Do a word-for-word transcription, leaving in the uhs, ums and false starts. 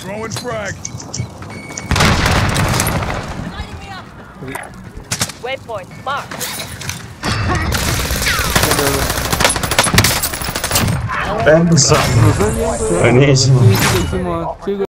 Throwing frag. Lighting me up. Waypoint marked. Ben de sandım. Öyle